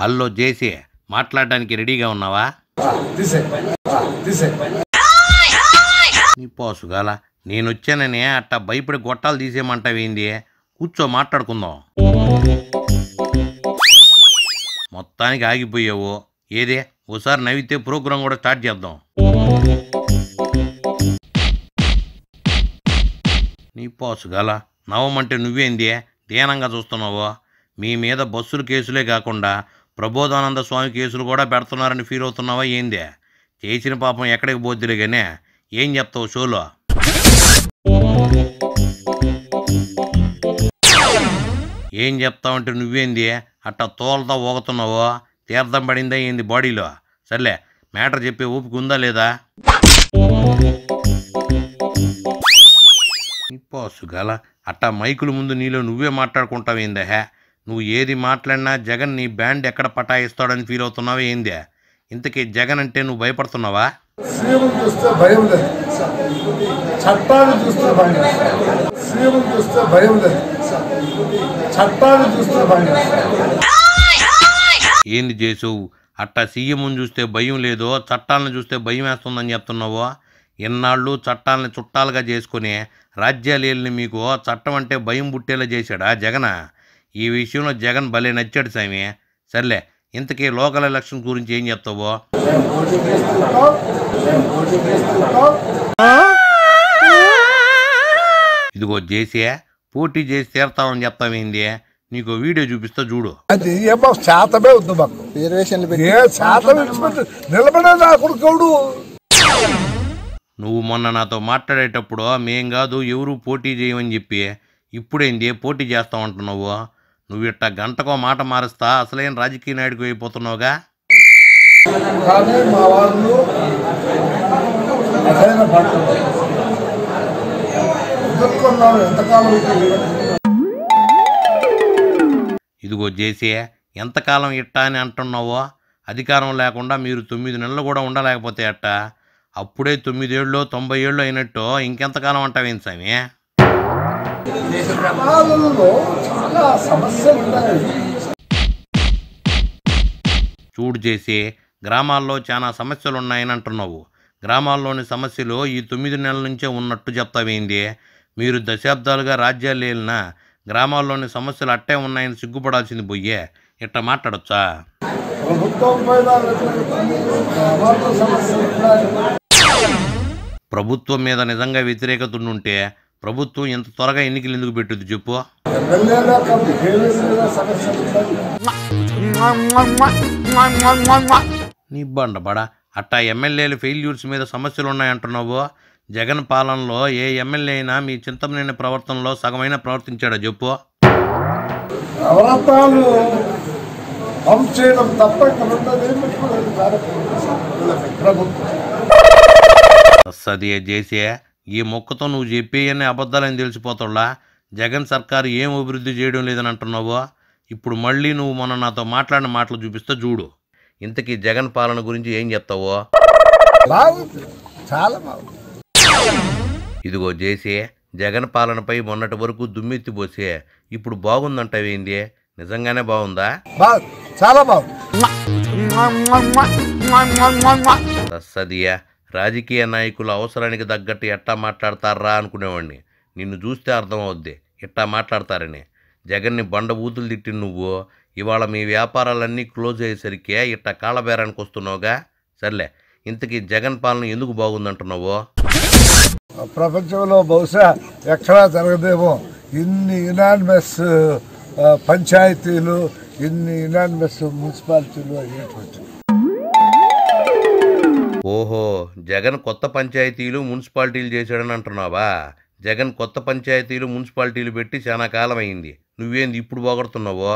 Hello జేసీ, మాట్లాడడానికి రెడీగా ఉన్నావా? నీ పోసుగాల నేనొచ్చానని అట్టా భయపడి గొట్టాలు తీసేయమంటావేంది? కూర్చో, మాట్లాడుకుందాం. మొత్తానికి ఆగిపోయావు. ఏదే ఓసారి నవ్వితే ప్రోగ్రాం కూడా స్టార్ట్ చేద్దాం. నీ పోసుగాల నవ్వమంటే నువ్వేంది దీనంగా చూస్తున్నావు? మీ మీద బస్సుల కేసులే కాకుండా ప్రబోధానంద స్వామి కేసులు కూడా పెడుతున్నారని ఫీల్ అవుతున్నావా ఏంది? చేసిన పాపం ఎక్కడికి పోద్దిలే కానీ ఏం చెప్తావు షోలో? ఏం చెప్తావంటే నువ్వేంది అట్టా తోలతో ఊగుతున్నావు? తీర్థం పడిందా ఏంది బాడీలో? సర్లే, మ్యాటర్ చెప్పే ఊపిక ఉందా లేదా? పోసుగాల అట్టా మైకుల ముందు నీలో నువ్వే మాట్లాడుకుంటావేందా? నువ్వు ఏది మాట్లాడినా జగన్ నీ బ్యాండ్ ఎక్కడ పటాయిస్తాడని ఫీల్ అవుతున్నావా ఏంది? ఇంతకీ జగన్ అంటే నువ్వు భయపడుతున్నావా? సీఎం చూస్తే భయం లేదు, చట్టాన్ని చూస్తే భయం. సీఎం చూస్తే భయం లేదు, చట్టాన్ని చూస్తే భయం. ఏంది చేసావు? అట్టా సీఎం చూస్తే భయం లేదో చట్టాలను చూస్తే భయం వేస్తుందని చెప్తున్నావు? ఎన్నాళ్ళు చట్టాలని చుట్టాలుగా చేసుకుని రాజ్యాలేళ్ళని మీకు చట్టం అంటే భయం పుట్టేలా చేశాడా జగన్? ఈ విషయంలో జగన్ భలే నచ్చాడు సామి. సర్లే, ఇంతకీ లోకల్ ఎలక్షన్ గురించి ఏం చెప్తావో? ఇదిగో చేసే పోటీ చేసి తీరుతామని చెప్తావేంది? నీకు వీడియో చూపిస్తా చూడు. అది ఏమో శాతమే ఉంది మాకు. నిలబడేది ఆ కొడుకోడు. నువ్వు మొన్న నాతో మాట్లాడేటప్పుడు మేం కాదు ఎవరు పోటీ చేయమని చెప్పి ఇప్పుడేంది పోటీ చేస్తామంటున్నావు? నువ్వు ఇట్టా గంటకో మాట మారుస్తా అసలైన రాజకీయ నాయుడికి అయిపోతున్నావుగా. కానీ మా వాళ్ళు ఎంతకాలం ఇదిగో చేసే ఎంతకాలం ఇట్టా అని అంటున్నావో? అధికారం లేకుండా మీరు 9 నెలలు కూడా ఉండలేకపోతే అట్ట? అప్పుడే 9 ఏళ్ళు 90 ఏళ్ళు అయినట్టు ఇంకెంతకాలం అంటావేంటి సామి? చూడు చేసి గ్రామాల్లో చాలా సమస్యలు ఉన్నాయని అంటున్నావు. గ్రామాల్లోని సమస్యలు ఈ 9 నెలల నుంచే ఉన్నట్టు చెప్తావేంది? మీరు దశాబ్దాలుగా రాజ్యాలు ఏలినా గ్రామాల్లోని సమస్యలు అట్టే ఉన్నాయని సిగ్గుపడాల్సింది పోయే ఇట్ట మాట్లాడొచ్చా? ప్రభుత్వం మీద నిజంగా వ్యతిరేకత ఉంటే ప్రభుత్వం ఎంత త్వరగా ఎన్నికలు ఎందుకు పెట్టుద్ది చెప్పు? నీ బండబడా అట్టా ఎమ్మెల్యేలు ఫెయిల్యూర్స్ మీద సమస్యలు ఉన్నాయంటున్నావు. జగన్ పాలనలో ఏ ఎమ్మెల్యే అయినా మీ చింతమనేని ప్రవర్తనలో సగమైన ప్రవర్తించాడా చెప్పు? సదే చేసే ఈ మొక్కతో నువ్వు చెప్పేయని అబద్ధాలని తెలిసిపోతాడా? జగన్ సర్కారు ఏం అభివృద్ధి చేయడం లేదని అంటున్నావు. ఇప్పుడు మళ్ళీ నువ్వు మొన్న నాతో మాట్లాడిన మాటలు చూపిస్తే చూడు. ఇంతకీ జగన్ పాలన గురించి ఏం చెప్తావో? ఇదిగో చేసే జగన్ పాలనపై మొన్నటి వరకు దుమ్మెత్తి పోసే ఇప్పుడు బాగుందంటావేంది? నిజంగానే బాగుందా? చాలా బాగుంది. సదియా రాజకీయ నాయకులు అవసరానికి తగ్గట్టు ఎట్టా మాట్లాడతారా అనుకునేవాడిని. నిన్ను చూస్తే అర్థమవుద్ది ఇట్టా మాట్లాడతారని. జగన్ని బండ బూతులు తిట్టి నువ్వు ఇవాళ మీ వ్యాపారాలన్నీ క్లోజ్ అయ్యేసరికి ఇట్టా కాళ్ళబేరానికి వస్తున్నావుగా. సర్లే, ఇంతకీ జగన్ పాలన ఎందుకు బాగుందంటున్నావు? ప్రపంచంలో బహుశా ఎక్కడా జరగదేమో ఇన్ని యునానిమస్ పంచాయతీలు, ఇన్ని యునానిమస్ మున్సిపాలిటీలు అయ్యేటువంటి. ఓహో, జగన్ కొత్త పంచాయతీలు మున్సిపాలిటీలు చేశాడని అంటున్నావా? జగన్ కొత్త పంచాయతీలు మున్సిపాలిటీలు పెట్టి చాలా కాలం అయింది. నువ్వేంది ఇప్పుడు పోగొడుతున్నావో?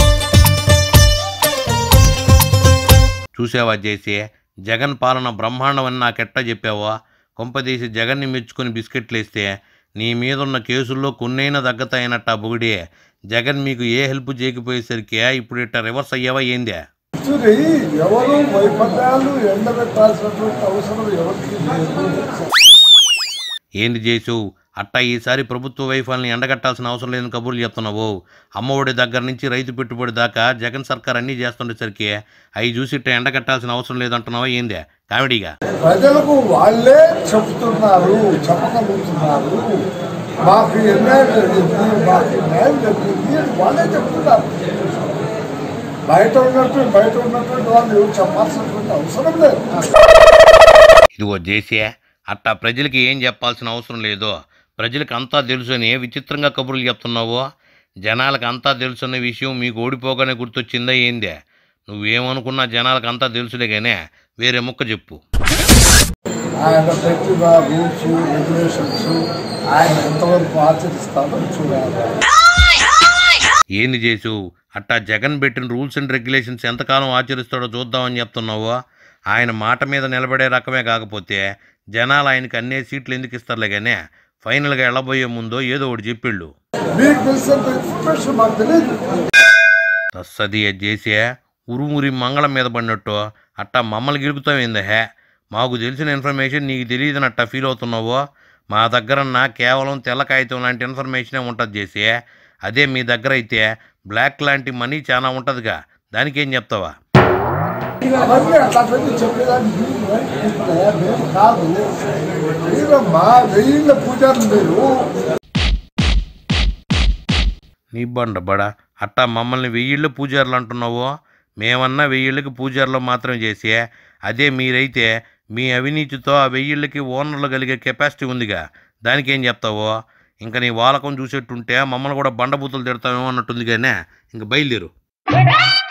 చూసావా చేసి జగన్ పాలన బ్రహ్మాండం అని నాకెట్టా చెప్పావో? కొంపదీసి జగన్ని మెచ్చుకొని బిస్కెట్లు వేస్తే నీ మీదున్న కేసుల్లో కొన్నైనా తగ్గతాయనట్టా బుగిడి. జగన్ మీకు ఏ హెల్ప్ చేయకపోయేసరికి ఇప్పుడు ఇట్ట రివర్స్ అయ్యావా ఏందే? ఎవరు వైఫల్యాలు ఎండబెట్టాల్సినటువంటి అవసరం ఎవరికి? ఏంది చేసావు? అట్టా ఈసారి ప్రభుత్వ వైఫల్యాన్ని ఎండగట్టాల్సిన అవసరం లేని కబుర్లు చెప్తున్నావు. అమ్మఒడి దగ్గర నుంచి రైతు పెట్టుబడి దాకా జగన్ సర్కార్ అన్నీ చేస్తుండేసరికి అవి చూసి ఇట్ట ఎండగట్టాల్సిన అవసరం లేదంటున్నావా ఏందే కామెడీగా? ప్రజలకు వాళ్ళే చెప్తున్నారు, చెప్పగలుగుతున్నారు. మాకు అన్యాయం జరిగింది, మాకు న్యాయం జరిగింది అని వాళ్ళే చెప్తున్నారు. బయట ఉన్నటువంటి వాళ్ళు ఎవరు చెప్పాల్సినటువంటి అవసరం లేదు. ఇదిగో జేసీ, అట్టా ప్రజలకి ఏం చెప్పాల్సిన అవసరం లేదు. ప్రజలకు అంతా తెలుసని విచిత్రంగా కబుర్లు చెప్తున్నావు. జనాలకు అంతా తెలుసన్న విషయం మీకు ఓడిపోగానే గుర్తొచ్చిందా ఏందే? నువ్వేమనుకున్నా జనాలకు అంతా తెలుసులే కానీ వేరే ముక్క చెప్పు. ఆయన పెట్టిన రూల్స్ రెగ్యులేషన్స్ ఆయన ఎంతవరకు ఆచరిస్తారో చూడాలి. ఏంది చేసు? అట్టా జగన్ పెట్టిన రూల్స్ అండ్ రెగ్యులేషన్స్ ఎంతకాలం ఆచరిస్తాడో చూద్దామని చెప్తున్నావు. ఆయన మాట మీద నిలబడే రకమే కాకపోతే జనాలు ఆయనకి అన్నే సీట్లు ఎందుకు ఇస్తారులే కానీ ఫైనల్గా వెళ్ళబోయే ముందో ఏదో ఒకటి చెప్పిళ్ళు. మీకు తెలిసినంత ఇన్ఫర్మేషన్ మాకు తెలియదు. తస్సది చేసే ఉరుమురి మంగళం మీద పడినట్టు అట్టా మమ్మల్ని గిలుపుతామేందే? మాకు తెలిసిన ఇన్ఫర్మేషన్ నీకు తెలియదని అట్టా ఫీల్ అవుతున్నావు. మా దగ్గరన్న కేవలం తెల్ల కాగితం లాంటి ఇన్ఫర్మేషనే ఉంటుంది చేసి. అదే మీ దగ్గర అయితే బ్లాక్ లాంటి మనీ చాలా ఉంటుందిగా, దానికేం చెప్తావా? అవన్నీ అట్లాంటివన్నీ చెప్పేదానికి మేము కాదు. మీరమ్మా వెయ్యిళ్ళ పూజారులు మీరు. నీ బండబడా అట్టా మమ్మల్ని వెయ్యిళ్ళు పూజారులు అంటున్నావు. మేమన్నా వెయ్యిళ్ళకి పూజారులు మాత్రం చేసి, అదే మీరైతే మీ అవినీతితో ఆ వెయ్యిళ్ళకి ఓనర్లు కలిగే కెపాసిటీ ఉందిగా, దానికేం చెప్తావు? ఇంకా నీ వాలకం చూసేట్టుంటే మమ్మల్ని కూడా బండబూతులు తిడతామేమో అన్నట్టుంది కానీ ఇంక బయలుదేరు.